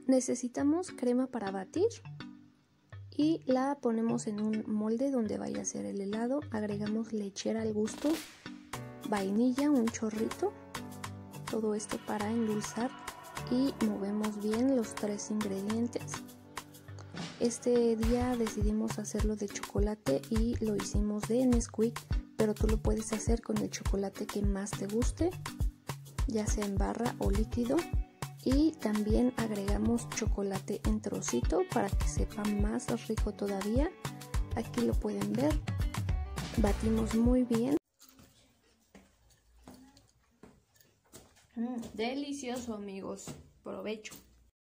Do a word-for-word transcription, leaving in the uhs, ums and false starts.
Necesitamos crema para batir y la ponemos en un molde donde vaya a ser el helado. Agregamos lechera al gusto, vainilla, un chorrito, todo esto para endulzar y movemos bien los tres ingredientes. Este día decidimos hacerlo de chocolate y lo hicimos de Nesquik, pero tú lo puedes hacer con el chocolate que más te guste, ya sea en barra o líquido. Y también agregamos chocolate en trocito para que sepa más rico todavía. Aquí lo pueden ver. Batimos muy bien. Mm, delicioso, amigos. Provecho.